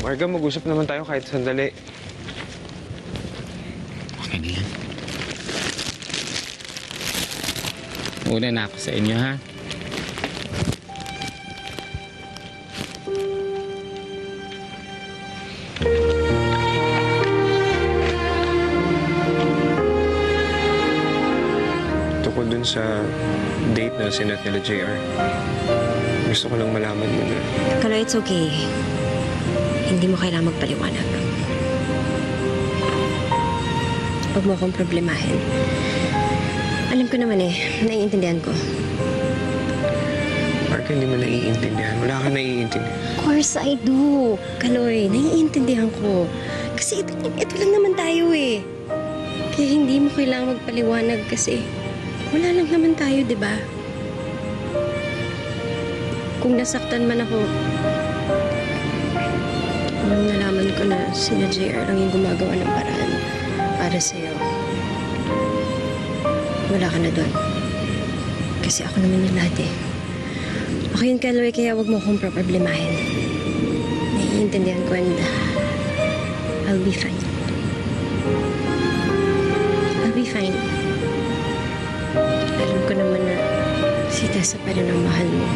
Marga, mag-usap naman tayo kahit sandali. Okay na yan. Una na ako sa inyo, ha? Tungkol dun sa date na sinat nila JR. Gusto ko lang malaman mo na. Kalo, it's okay. Hindi mo kailangang magpaliwanag. Huwag mo akong problemahin. Alam ko naman naiintindihan ko. Marga, hindi mo naiintindihan. Wala ka naiintindihan. Of course I do. Kaloy, naiintindihan ko. Kasi ito lang naman tayo Kaya hindi mo kailangang magpaliwanag kasi wala lang naman tayo, di ba? Kung nasaktan man ako, nung nalaman ko na sina JR lang yung gumagawa ng paraan para sa'yo, wala ka na doon. Kasi ako naman yung lahat Okay yun, Kaloy, kaya wag mo akong problemahin. Naiintindihan ko and I'll be fine. I'll be fine. Alam ko naman na si Tessa pa rin ang mahal mo.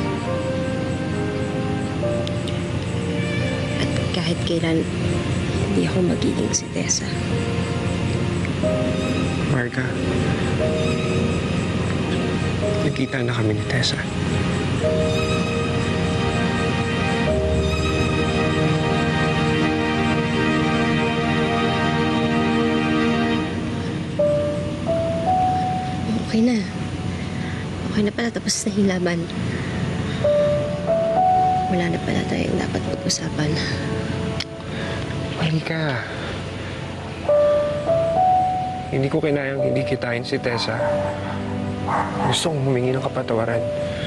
At kahit kailan, hindi ako magiging si Tessa. Marga, nagkita na kami ni Tessa. Okay na. Okay na pala, tapos na yung laban. Wala na pala tayong dapat pag-usapan. Marga, hindi ko kinayang hindi kitain si Tessa. Gusto kong humingi ng kapatawaran.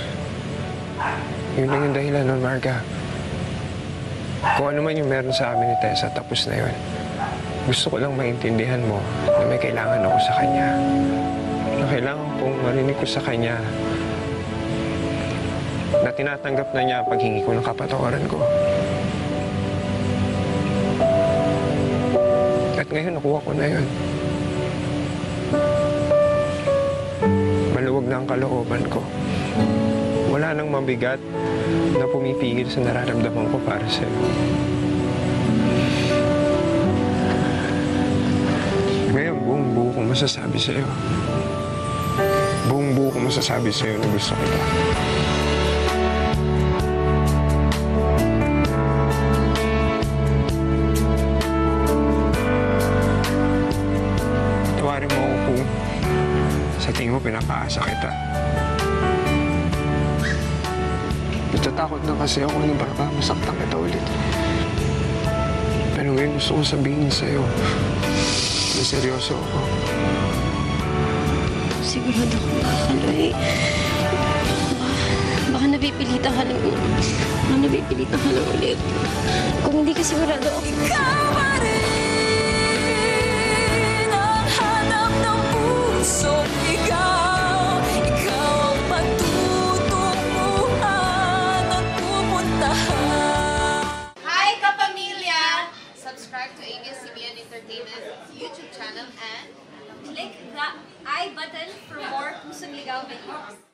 Yun lang yung dahilan nun, Marga. Kung ano man yung meron sa amin ni Tessa, tapos na yun. Gusto ko lang maintindihan mo na may kailangan ako sa kanya. Na kailangan kong marinig ko sa kanya na tinatanggap na niya ang paghingi ko ng kapatawaran ko. At ngayon, nakuha ko na yun. Maluwag na ang kalooban ko. Wala nang mabigat na pumipigil sa nararamdaman ko para sa'yo. Ngayon, buong-buo ko masasabi sa'yo. Buong-buo ko masasabi sa'yo na gusto kita. Tawarin mo ako kung sa tingin mo pinakaasa kita. Natatakot na kasi ako na baka masaktan kita ulit. Pero ngayon gusto kong sabihin sa'yo na seryoso ako. Sigurado ko ba, Kaloy? Baka napipilitan ka lang. Baka napipilitan ka lang ulit. Kung hindi ka sigurado, Ikaw pa rin ang hanap ng puso. Ikaw ang patutunguhan at pupuntahan. Hi, kapamilya! Subscribe to ABS-CBN Entertainment YouTube channel and click the I button for more Pusong Ligaw videos.